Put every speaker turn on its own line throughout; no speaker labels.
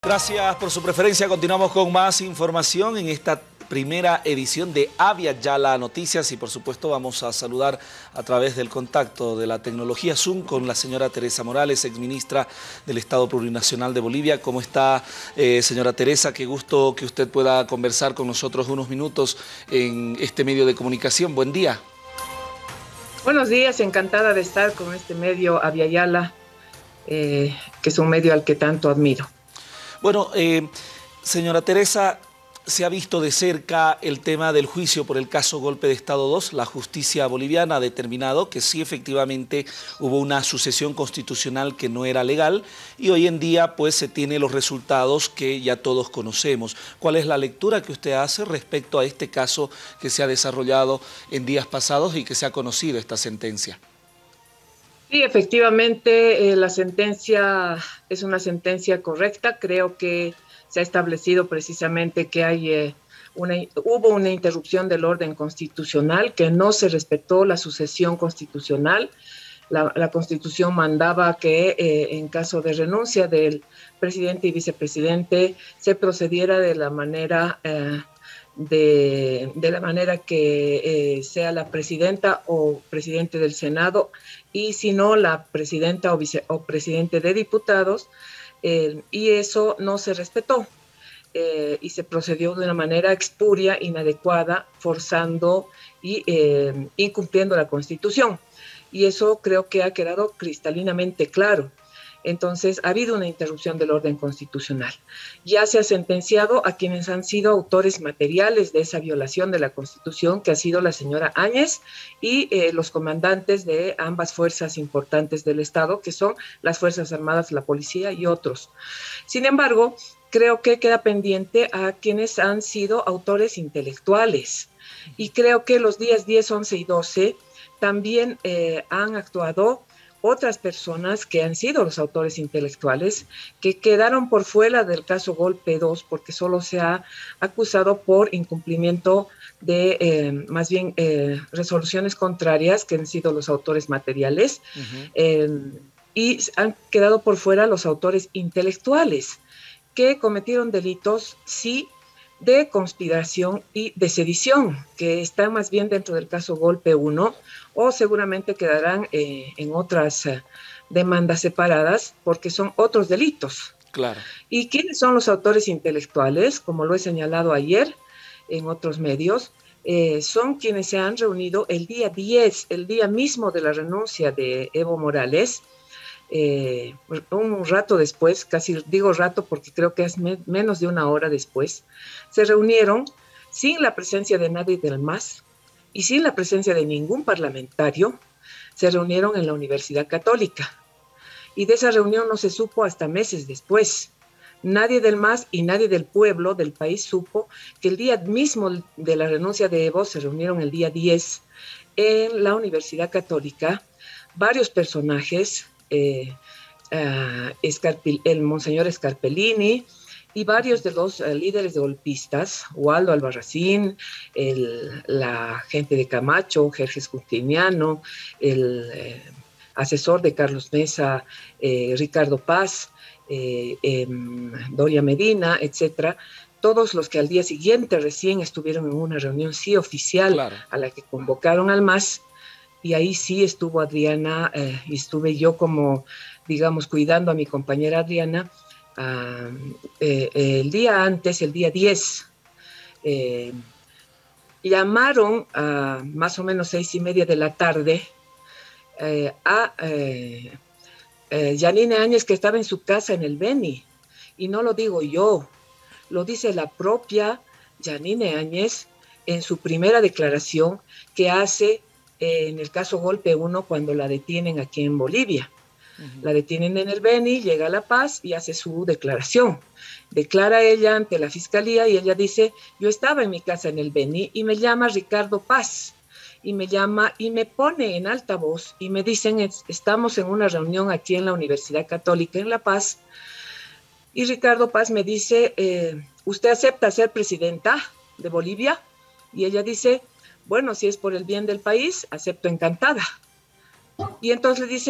Gracias por su preferencia. Continuamos con más información en esta primera edición de Aviala Noticias y por supuesto vamos a saludar a través del contacto de la tecnología Zoom con la señora Teresa Morales, exministra del Estado Plurinacional de Bolivia. ¿Cómo está, señora Teresa? Qué gusto que usted pueda conversar con nosotros unos minutos en este medio de comunicación. Buen día.
Buenos días, encantada de estar con este medio Aviala, que es un medio al que tanto admiro.
Bueno, señora Teresa, se ha visto de cerca el tema del juicio por el caso Golpe de Estado 2. La justicia boliviana ha determinado que sí, efectivamente, hubo una sucesión constitucional que no era legal y hoy en día pues se tiene los resultados que ya todos conocemos. ¿Cuál es la lectura que usted hace respecto a este caso que se ha desarrollado en días pasados y que se ha conocido esta sentencia?
Sí, efectivamente, la sentencia es una sentencia correcta. Creo que se ha establecido precisamente que hubo una interrupción del orden constitucional, que no se respetó la sucesión constitucional. La Constitución mandaba que en caso de renuncia del presidente y vicepresidente se procediera de la manera que sea la presidenta o presidente del Senado, y si no, la presidenta o presidente de diputados, y eso no se respetó. Y se procedió de una manera expuria, inadecuada, forzando y incumpliendo la Constitución. Y eso creo que ha quedado cristalinamente claro. Entonces, ha habido una interrupción del orden constitucional. Ya se ha sentenciado a quienes han sido autores materiales de esa violación de la Constitución, que ha sido la señora Áñez y los comandantes de ambas fuerzas importantes del Estado, que son las Fuerzas Armadas, la Policía y otros. Sin embargo, creo que queda pendiente a quienes han sido autores intelectuales. Y creo que los días 10, 11 y 12 también han actuado otras personas que han sido los autores intelectuales, que quedaron por fuera del caso Golpe 2 porque solo se ha acusado por incumplimiento de resoluciones contrarias, que han sido los autores materiales, y han quedado por fuera los autores intelectuales, que cometieron delitos, sí, de conspiración y de sedición, que están más bien dentro del caso Golpe 1, o seguramente quedarán en otras demandas separadas, porque son otros delitos.
Claro.
¿Y quiénes son los autores intelectuales? Como lo he señalado ayer en otros medios, son quienes se han reunido el día 10, el día mismo de la renuncia de Evo Morales, un rato después, casi digo rato porque creo que es menos de una hora después, se reunieron sin la presencia de nadie del MAS y sin la presencia de ningún parlamentario. Se reunieron en la Universidad Católica y de esa reunión no se supo hasta meses después. Nadie del MAS y nadie del pueblo del país supo que el día mismo de la renuncia de Evo se reunieron el día 10 en la Universidad Católica varios personajes, el monseñor Scarpellini y varios de los líderes de golpistas, Waldo Albarracín, la gente de Camacho, Jerjes Justiniano, el asesor de Carlos Mesa, Ricardo Paz, Doria Medina, etcétera. Todos los que al día siguiente recién estuvieron en una reunión sí oficial, claro, a la que convocaron al MAS. Y ahí sí estuvo Adriana, y estuve yo como, digamos, cuidando a mi compañera Adriana. El día antes, el día 10, llamaron a más o menos 6:30 de la tarde a Yanine Áñez, que estaba en su casa en el Beni. Y no lo digo yo, lo dice la propia Yanine Áñez en su primera declaración que hace en el caso Golpe 1 cuando la detienen aquí en Bolivia. La detienen en el Beni, llega a La Paz y hace su declaración. Declara ella ante la fiscalía y ella dice: yo estaba en mi casa en el Beni y me llama Ricardo Paz y me llama y me pone en altavoz y me dicen: estamos en una reunión aquí en la Universidad Católica en La Paz, y Ricardo Paz me dice: ¿usted acepta ser presidenta de Bolivia? Y ella dice: bueno, si es por el bien del país, acepto encantada. Y entonces le dicen: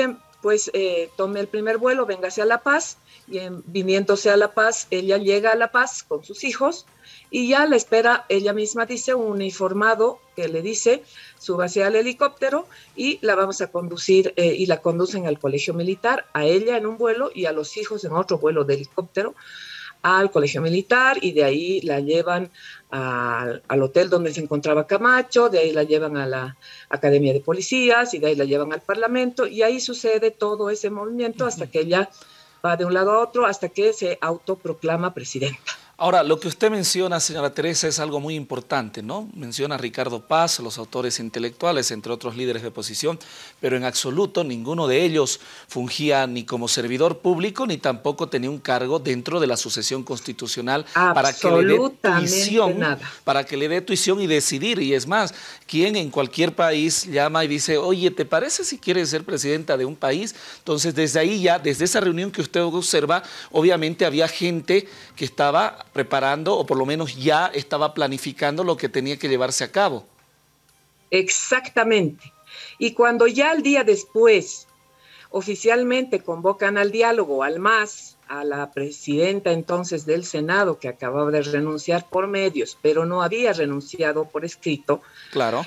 pues tome el primer vuelo, véngase a La Paz, y viniéndose a La Paz, ella llega a La Paz con sus hijos, y ya la espera, ella misma dice, un uniformado que le dice, súbase al helicóptero y la vamos a conducir, y la conducen al colegio militar, a ella en un vuelo y a los hijos en otro vuelo de helicóptero, al colegio militar, y de ahí la llevan al hotel donde se encontraba Camacho, de ahí la llevan a la Academia de Policías, y de ahí la llevan al Parlamento, y ahí sucede todo ese movimiento hasta que ella va de un lado a otro, hasta que se autoproclama presidenta.
Ahora, lo que usted menciona, señora Teresa, es algo muy importante, ¿no? Menciona a Ricardo Paz, los autores intelectuales, entre otros líderes de oposición, pero en absoluto ninguno de ellos fungía ni como servidor público, ni tampoco tenía un cargo dentro de la sucesión constitucional para que le dé tuición, para que le dé tuición y decidir. Y es más, quien en cualquier país llama y dice, oye, ¿te parece si quieres ser presidenta de un país? Entonces, desde ahí ya, desde esa reunión que usted observa, obviamente había gente que estaba preparando, o por lo menos ya estaba planificando lo que tenía que llevarse a cabo.
Exactamente. Y cuando ya al día después oficialmente convocan al diálogo, al MAS, a la presidenta entonces del Senado, que acababa de renunciar por medios, pero no había renunciado por escrito,
claro.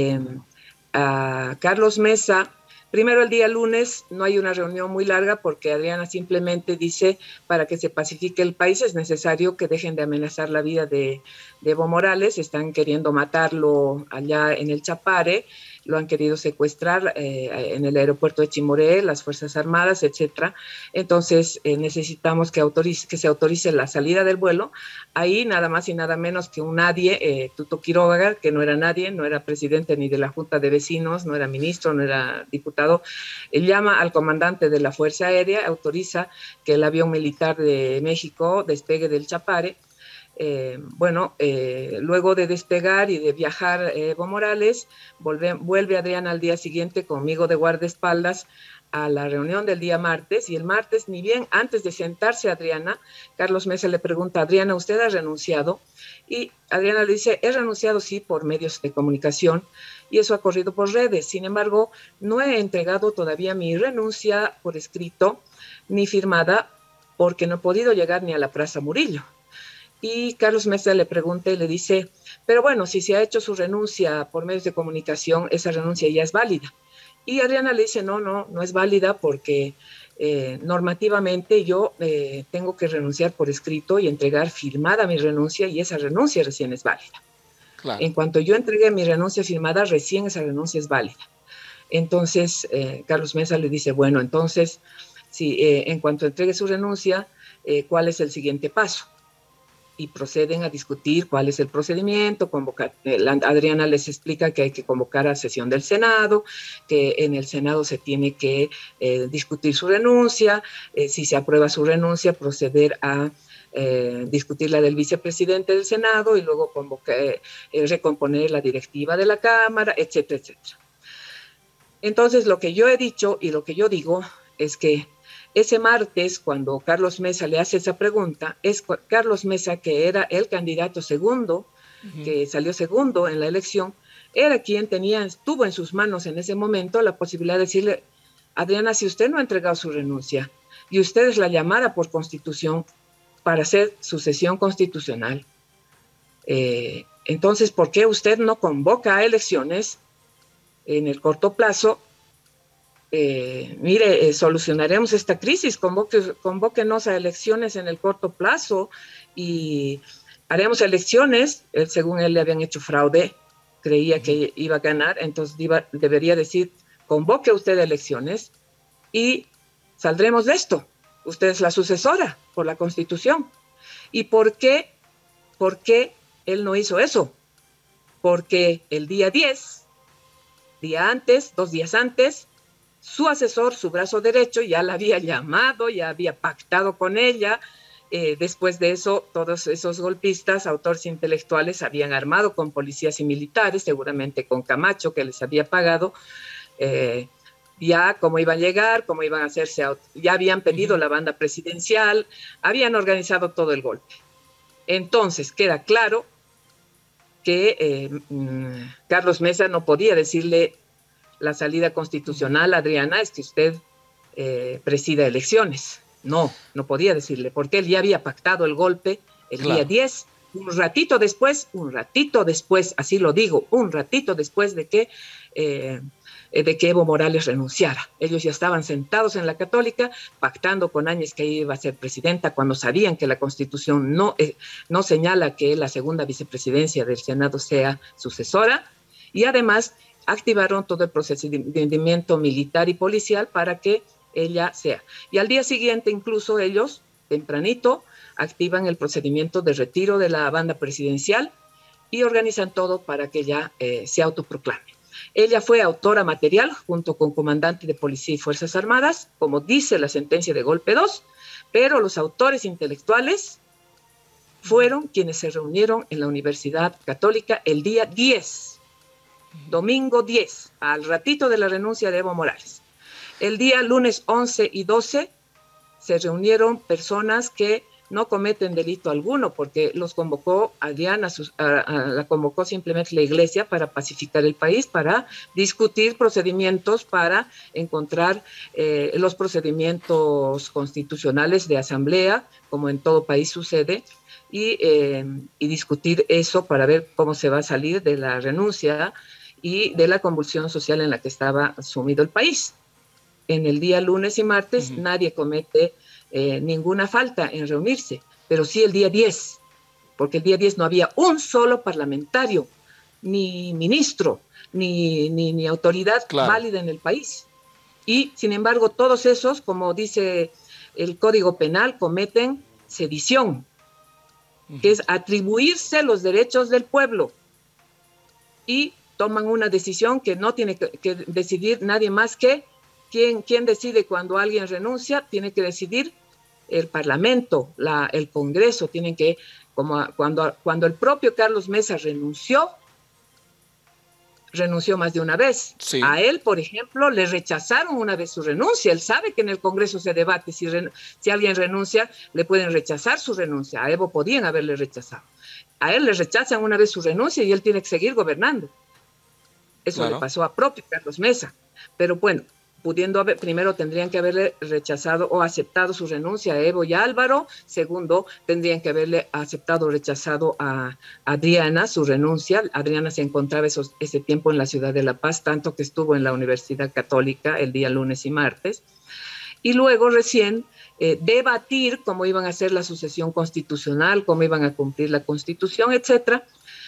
A Carlos Mesa. Primero, el día lunes no hay una reunión muy larga porque Adriana simplemente dice, para que se pacifique el país es necesario que dejen de amenazar la vida de Evo Morales. Están queriendo matarlo allá en el Chapare, lo han querido secuestrar en el aeropuerto de Chimoré, las Fuerzas Armadas, etcétera. Entonces necesitamos que se autorice la salida del vuelo. Ahí nada más y nada menos que un nadie, Tuto Quiroga, que no era nadie, no era presidente ni de la Junta de Vecinos, no era ministro, no era diputado, llama al comandante de la Fuerza Aérea, autoriza que el avión militar de México despegue del Chapare. Luego de despegar y de viajar Evo Morales, vuelve Adriana al día siguiente conmigo de guardaespaldas a la reunión del día martes, y el martes, ni bien antes de sentarse Adriana, Carlos Mesa le pregunta, Adriana, ¿usted ha renunciado? Y Adriana le dice, he renunciado sí por medios de comunicación, y eso ha corrido por redes. Sin embargo, no he entregado todavía mi renuncia por escrito ni firmada, porque no he podido llegar ni a la Plaza Murillo. Y Carlos Mesa le pregunta y le dice, pero bueno, si se ha hecho su renuncia por medios de comunicación, esa renuncia ya es válida. Y Adriana le dice, no es válida porque normativamente yo tengo que renunciar por escrito y entregar firmada mi renuncia, y esa renuncia recién es válida. Claro. En cuanto yo entregue mi renuncia firmada, recién esa renuncia es válida. Entonces, Carlos Mesa le dice, bueno, entonces, si en cuanto entregue su renuncia, ¿cuál es el siguiente paso? Y proceden a discutir cuál es el procedimiento. Adriana les explica que hay que convocar a sesión del Senado, que en el Senado se tiene que discutir su renuncia, si se aprueba su renuncia, proceder a discutir la del vicepresidente del Senado, y luego recomponer la directiva de la Cámara, etcétera, etcétera. Entonces, lo que yo he dicho y lo que yo digo es que ese martes, cuando Carlos Mesa le hace esa pregunta, es Carlos Mesa, que era el candidato segundo, que salió segundo en la elección, era quien tuvo en sus manos en ese momento la posibilidad de decirle, Adriana, si usted no ha entregado su renuncia y usted es la llamada por Constitución para hacer sucesión constitucional, entonces, ¿por qué usted no convoca a elecciones en el corto plazo? Solucionaremos esta crisis, convóquenos a elecciones en el corto plazo y haremos elecciones. Según él le habían hecho fraude, creía que iba a ganar, entonces debería decir, convoque usted elecciones y saldremos de esto. Usted es la sucesora por la Constitución. ¿Y por qué él no hizo eso? Porque el día 10, 2 días antes, su asesor, su brazo derecho, ya la había llamado, ya había pactado con ella. Después de eso, todos esos golpistas, autores intelectuales, habían armado con policías y militares, seguramente con Camacho, que les había pagado, ya cómo iban a llegar, cómo iban a hacerse, ya habían pedido la banda presidencial, habían organizado todo el golpe. Entonces, queda claro que Carlos Mesa no podía decirle la salida constitucional, Adriana, es que usted presida elecciones. No, no podía decirle, porque él ya había pactado el golpe el día 10, un ratito después, así lo digo, un ratito después de que Evo Morales renunciara. Ellos ya estaban sentados en la Católica, pactando con Áñez que iba a ser presidenta, cuando sabían que la Constitución no señala que la segunda vicepresidencia del Senado sea sucesora, y además activaron todo el procedimiento militar y policial para que ella sea. Y al día siguiente, incluso ellos, tempranito, activan el procedimiento de retiro de la banda presidencial y organizan todo para que ella se autoproclame. Ella fue autora material junto con comandante de Policía y Fuerzas Armadas, como dice la sentencia de golpe 2, pero los autores intelectuales fueron quienes se reunieron en la Universidad Católica el día 10, domingo 10, al ratito de la renuncia de Evo Morales. El día lunes 11 y 12 se reunieron personas que no cometen delito alguno, porque los convocó Adriana, la convocó simplemente la Iglesia para pacificar el país, para discutir procedimientos, para encontrar los procedimientos constitucionales de asamblea, como en todo país sucede, y discutir eso para ver cómo se va a salir de la renuncia y de la convulsión social en la que estaba sumido el país. En el día lunes y martes nadie comete ninguna falta en reunirse, pero sí el día 10, porque el día 10 no había un solo parlamentario, ni ministro, ni autoridad válida en el país. Y, sin embargo, todos esos, como dice el Código Penal, cometen sedición, que es atribuirse los derechos del pueblo, y toman una decisión que no tiene que decidir nadie más que ¿Quién decide cuando alguien renuncia? Tiene que decidir el Parlamento, el Congreso. Tienen que, como cuando el propio Carlos Mesa renunció más de una vez. Sí. A él, por ejemplo, le rechazaron una vez su renuncia. Él sabe que en el Congreso se debate si alguien renuncia, le pueden rechazar su renuncia. A Evo podían haberle rechazado. A él le rechazan una vez su renuncia y él tiene que seguir gobernando. Eso le pasó a propio Carlos Mesa. Pero bueno, primero tendrían que haberle rechazado o aceptado su renuncia a Evo y a Álvaro. Segundo, tendrían que haberle aceptado o rechazado a Adriana su renuncia. Adriana se encontraba ese tiempo en la ciudad de La Paz, tanto que estuvo en la Universidad Católica el día lunes y martes. Y luego recién debatir cómo iban a hacer la sucesión constitucional, cómo iban a cumplir la Constitución, etcétera.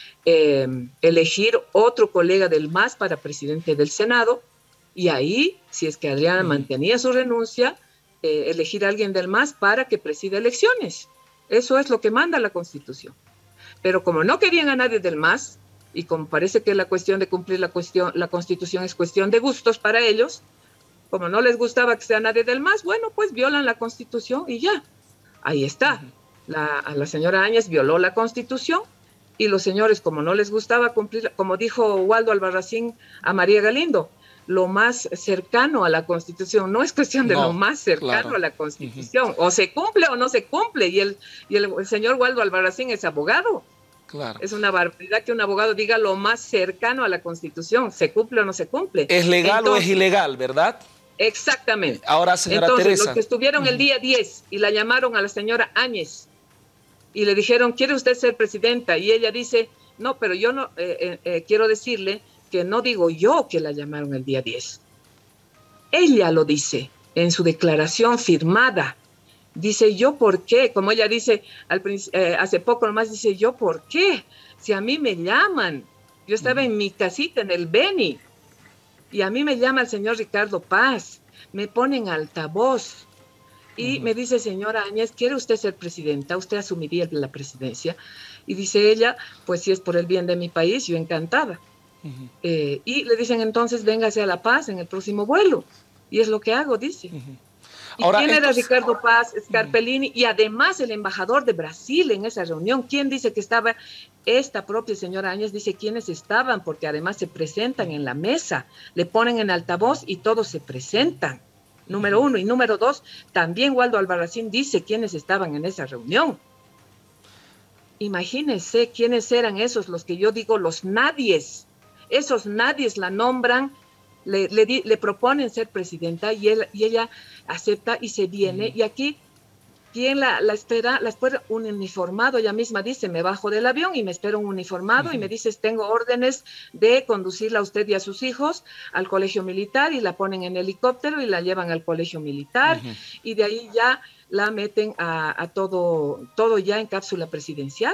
Elegir otro colega del MAS para presidente del Senado. Y ahí, si es que Adriana mantenía su renuncia, elegir a alguien del MAS para que presida elecciones. Eso es lo que manda la Constitución. Pero como no querían a nadie del MAS, y como parece que la cuestión de cumplir la Constitución es cuestión de gustos para ellos, como no les gustaba que sea nadie del MAS, bueno, pues violan la Constitución y ya. Ahí está. La señora Áñez violó la Constitución, y los señores, como no les gustaba cumplir, como dijo Waldo Albarracín a María Galindo, lo más cercano a la Constitución. No es cuestión de lo más cercano a la Constitución. O se cumple o no se cumple. Y el señor Waldo Albarracín es abogado. Claro. Es una barbaridad que un abogado diga lo más cercano a la Constitución. ¿Se cumple o no se cumple?
¿Es legal o es ilegal, verdad?
Exactamente.
Ahora, señora Teresa.
Los que estuvieron el día 10 y la llamaron a la señora Áñez y le dijeron, ¿quiere usted ser presidenta? Y ella dice, no, pero yo no quiero decirle que no digo yo que la llamaron el día 10. Ella lo dice en su declaración firmada. Dice, ¿yo por qué? Como ella dice hace poco nomás, dice, ¿yo por qué? Si a mí me llaman. Yo estaba en mi casita en el Beni y a mí me llama el señor Ricardo Paz, me ponen altavoz y me dice, señora Áñez, ¿quiere usted ser presidenta? ¿Usted asumiría la presidencia? Y dice ella, pues si es por el bien de mi país, yo encantada. Y le dicen entonces véngase a La Paz en el próximo vuelo, y es lo que hago, dice. Ahora, ¿quién era Ricardo Paz, Scarpellini y además el embajador de Brasil en esa reunión? ¿Quién dice que estaba? Esta propia señora Áñez dice quiénes estaban, porque además se presentan en la mesa, le ponen en altavoz y todos se presentan, número uno. Y número dos, también Waldo Albarracín dice quiénes estaban en esa reunión. Imagínense quiénes eran esos, los que yo digo los nadies. Esos nadies la nombran le proponen ser presidenta y ella acepta y se viene. Y aquí, ¿quién la espera? La espera un uniformado. Ella misma dice, me bajo del avión y me espera un uniformado y me dice, tengo órdenes de conducirla a usted y a sus hijos al colegio militar, y la ponen en helicóptero y la llevan al colegio militar, y de ahí ya la meten a todo ya en cápsula presidencial.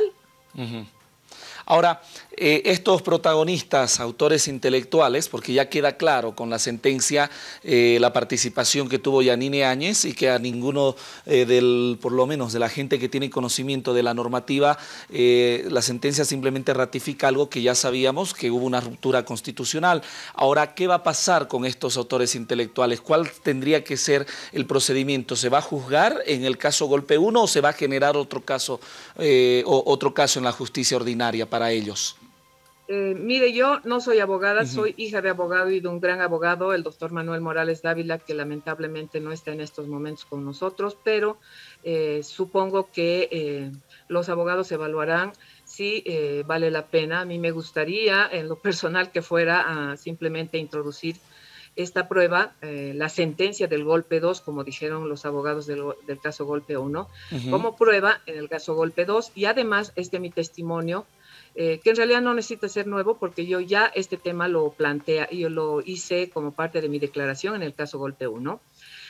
Ahora, estos protagonistas, autores intelectuales, porque ya queda claro con la sentencia la participación que tuvo Yanine Áñez, y que a ninguno por lo menos de la gente que tiene conocimiento de la normativa, la sentencia simplemente ratifica algo que ya sabíamos, que hubo una ruptura constitucional. Ahora, ¿qué va a pasar con estos autores intelectuales? ¿Cuál tendría que ser el procedimiento? ¿Se va a juzgar en el caso Golpe 1 o se va a generar otro caso en la justicia ordinaria para ellos?
Mire, yo no soy abogada, soy hija de abogado y de un gran abogado, el doctor Manuel Morales Dávila, que lamentablemente no está en estos momentos con nosotros, pero supongo que los abogados evaluarán si vale la pena. A mí me gustaría, en lo personal, que fuera a simplemente introducir esta prueba, la sentencia del golpe 2, como dijeron los abogados del caso golpe 1, como prueba en el caso golpe 2, y además mi testimonio, que en realidad no necesita ser nuevo, porque yo ya este tema lo plantea y yo lo hice como parte de mi declaración en el caso golpe 1.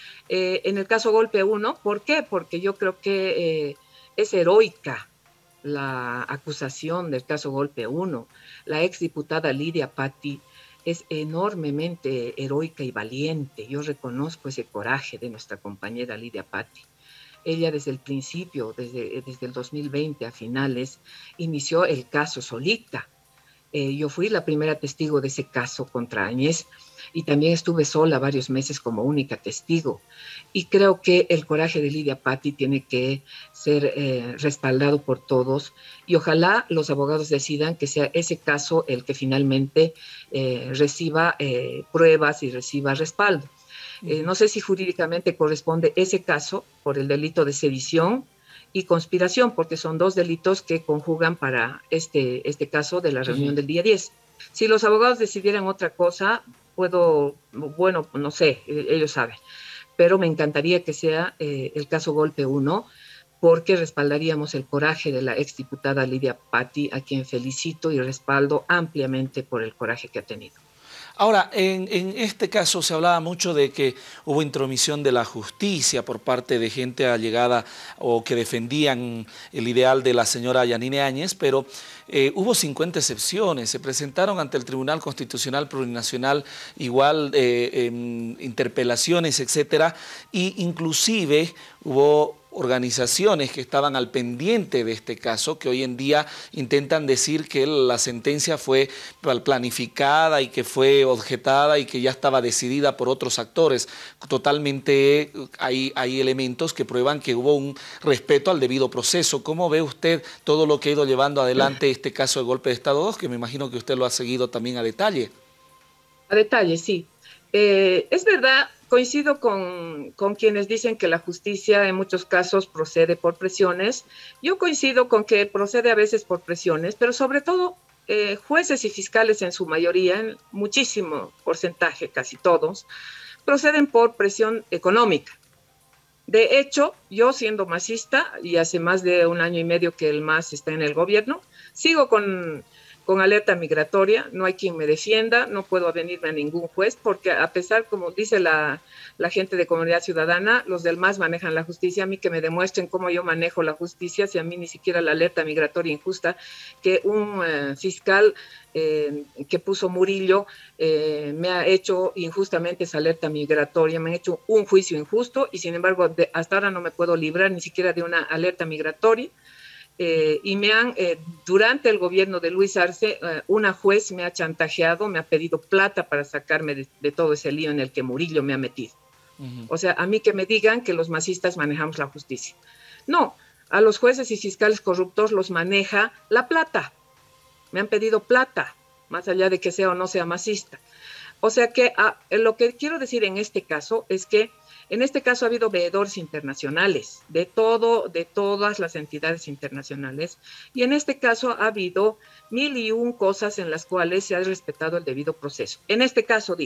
En el caso golpe 1, ¿por qué? Porque yo creo que es heroica la acusación del caso golpe 1. La exdiputada Lidia Patti es enormemente heroica y valiente. Yo reconozco ese coraje de nuestra compañera Lidia Patti. Ella desde el principio, desde el 2020 a finales, inició el caso solita. Yo fui la primera testigo de ese caso contra Áñez y también estuve sola varios meses como única testigo. Y creo que el coraje de Lidia Patti tiene que ser respaldado por todos, y ojalá los abogados decidan que sea ese caso el que finalmente reciba pruebas y reciba respaldo. No sé si jurídicamente corresponde ese caso por el delito de sedición y conspiración, porque son dos delitos que conjugan para este caso de la reunión del día 10. Si los abogados decidieran otra cosa, bueno, no sé, ellos saben, pero me encantaría que sea el caso golpe 1, porque respaldaríamos el coraje de la exdiputada Lidia Patti, a quien felicito y respaldo ampliamente por el coraje que ha tenido.
Ahora, en este caso se hablaba mucho de que hubo intromisión de la justicia por parte de gente allegada o que defendían el ideal de la señora Yanine Áñez, pero hubo 50 excepciones. Se presentaron ante el Tribunal Constitucional Plurinacional igual interpelaciones, etcétera, y inclusive hubo organizaciones que estaban al pendiente de este caso, que hoy en día intentan decir que la sentencia fue planificada y que fue objetada y que ya estaba decidida por otros actores. Totalmente hay elementos que prueban que hubo un respeto al debido proceso. ¿Cómo ve usted todo lo que ha ido llevando adelante este caso de golpe de Estado 2, que me imagino que usted lo ha seguido también a detalle?
A detalle, sí. Es verdad. Coincido con quienes dicen que la justicia en muchos casos procede por presiones. Yo coincido con que procede a veces por presiones, pero sobre todo jueces y fiscales en su mayoría, en muchísimo porcentaje, casi todos, proceden por presión económica. De hecho, yo siendo masista, y hace más de 1 año y medio que el MAS está en el gobierno, sigo con alerta migratoria, no hay quien me defienda, no puedo venirme a ningún juez, porque a pesar, como dice la gente de Comunidad Ciudadana, los del MAS manejan la justicia. A mí que me demuestren cómo yo manejo la justicia, si a mí ni siquiera la alerta migratoria injusta que un fiscal que puso Murillo me ha hecho injustamente esa alerta migratoria, me han hecho un juicio injusto y sin embargo hasta ahora no me puedo librar ni siquiera de una alerta migratoria. Y me han, durante el gobierno de Luis Arce, una juez me ha chantajeado, me ha pedido plata para sacarme de todo ese lío en el que Murillo me ha metido. O sea, a mí que me digan que los masistas manejamos la justicia. No, a los jueces y fiscales corruptos los maneja la plata. Me han pedido plata, más allá de que sea o no sea masista. O sea que lo que quiero decir en este caso es que en este caso ha habido veedores internacionales, de todas las entidades internacionales, y en este caso ha habido 1001 cosas en las cuales se ha respetado el debido proceso. En este caso digo,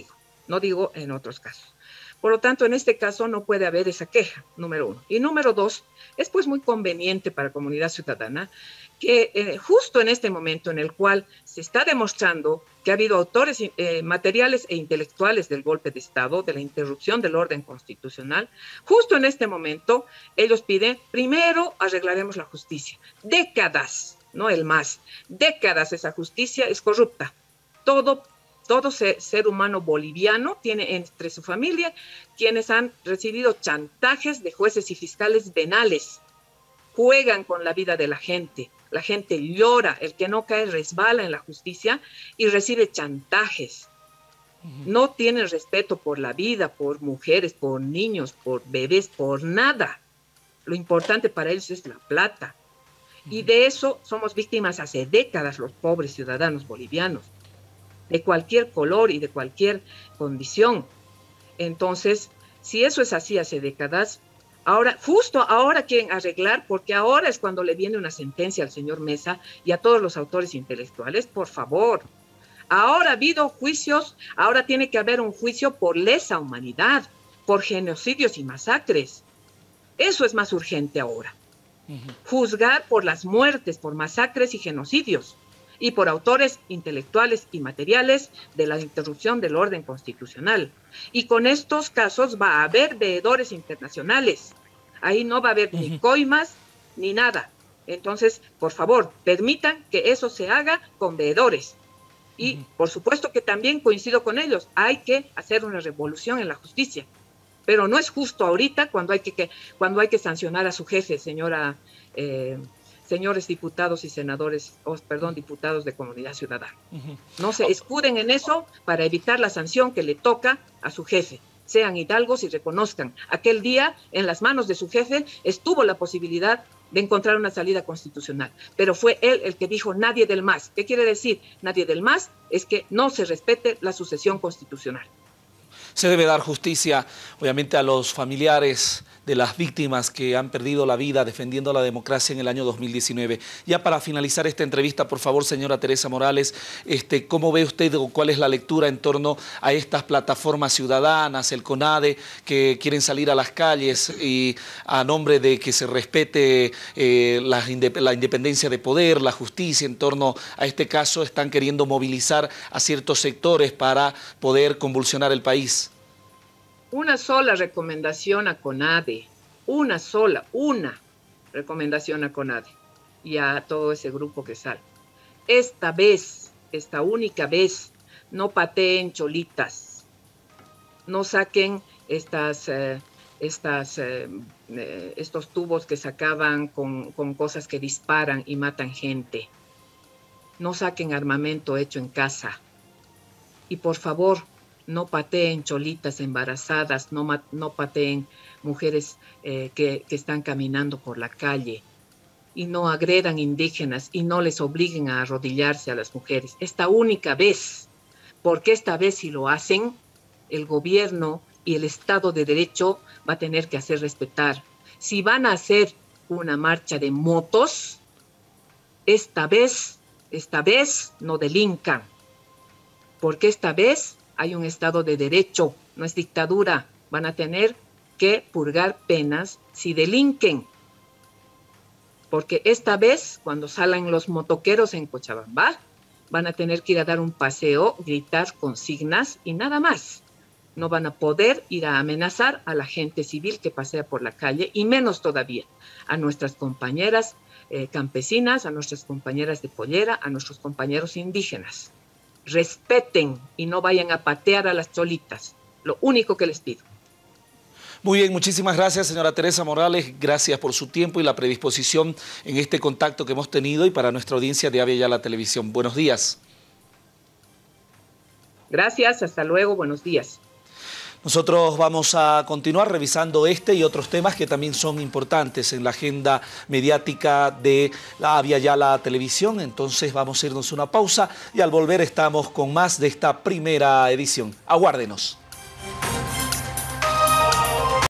no digo en otros casos. Por lo tanto, en este caso no puede haber esa queja, número uno. Y número dos, es pues muy conveniente para la comunidad ciudadana que justo en este momento en el cual se está demostrando que ha habido autores materiales e intelectuales del golpe de Estado, de la interrupción del orden constitucional, justo en este momento ellos piden, primero arreglaremos la justicia. Décadas, no el más, décadas esa justicia es corrupta. Todo ser humano boliviano tiene entre su familia quienes han recibido chantajes de jueces y fiscales venales. Juegan con la vida de la gente llora, el que no cae resbala en la justicia y recibe chantajes. No tienen respeto por la vida, por mujeres, por niños, por bebés, por nada. Lo importante para ellos es la plata. Y de eso somos víctimas hace décadas los pobres ciudadanos bolivianos, de cualquier color y de cualquier condición. Entonces, si eso es así hace décadas, ahora, justo ahora quieren arreglar, porque ahora es cuando le viene una sentencia al señor Mesa y a todos los autores intelectuales, por favor. Ahora ha habido juicios, ahora tiene que haber un juicio por lesa humanidad, por genocidios y masacres. Eso es más urgente ahora. Juzgar por las muertes, por masacres y genocidios, y por autores intelectuales y materiales de la interrupción del orden constitucional. Y con estos casos va a haber veedores internacionales. Ahí no va a haber ni coimas ni nada. Entonces, por favor, permitan que eso se haga con veedores. Y por supuesto que también coincido con ellos, hay que hacer una revolución en la justicia. Pero no es justo ahorita cuando hay que sancionar a su jefe, señores diputados y senadores, diputados de Comunidad Ciudadana. No se escuden en eso para evitar la sanción que le toca a su jefe. Sean hidalgos y reconozcan. Aquel día, en las manos de su jefe, estuvo la posibilidad de encontrar una salida constitucional. Pero fue él el que dijo nadie del MAS. ¿Qué quiere decir? Nadie del MAS es que no se respete la sucesión constitucional.
Se debe dar justicia, obviamente, a los familiares de las víctimas que han perdido la vida defendiendo la democracia en el año 2019. Ya para finalizar esta entrevista, por favor, señora Teresa Morales, ¿cómo ve usted o cuál es la lectura en torno a estas plataformas ciudadanas, el CONADE, que quieren salir a las calles y a nombre de que se respete la independencia de poder, la justicia en torno a este caso, están queriendo movilizar a ciertos sectores para poder convulsionar el país?
Una sola recomendación a CONADE, una recomendación a CONADE y a todo ese grupo que sale. Esta única vez, no pateen cholitas, no saquen estos tubos que sacaban con cosas que disparan y matan gente. No saquen armamento hecho en casa. Y por favor, no pateen cholitas embarazadas, no pateen mujeres que están caminando por la calle, y no agredan indígenas y no les obliguen a arrodillarse a las mujeres. Esta única vez, porque esta vez si lo hacen, el gobierno y el Estado de Derecho va a tener que hacer respetar. Si van a hacer una marcha de motos, esta vez no delincan, porque esta vez hay un Estado de Derecho, no es dictadura. Van a tener que purgar penas si delinquen. Porque esta vez, cuando salgan los motoqueros en Cochabamba, van a tener que ir a dar un paseo, gritar consignas y nada más. No van a poder ir a amenazar a la gente civil que pasea por la calle, y menos todavía a nuestras compañeras campesinas, a nuestras compañeras de pollera, a nuestros compañeros indígenas. Respeten y no vayan a patear a las cholitas. Lo único que les pido.
Muy bien, muchísimas gracias, señora Teresa Morales. Gracias por su tiempo y la predisposición en este contacto que hemos tenido y para nuestra audiencia de Avia Yala Televisión. Buenos días.
Gracias, hasta luego, buenos días.
Nosotros vamos a continuar revisando este y otros temas que también son importantes en la agenda mediática de la Avia Yala Televisión. Entonces vamos a irnos a una pausa y al volver estamos con más de esta primera edición. Aguárdenos.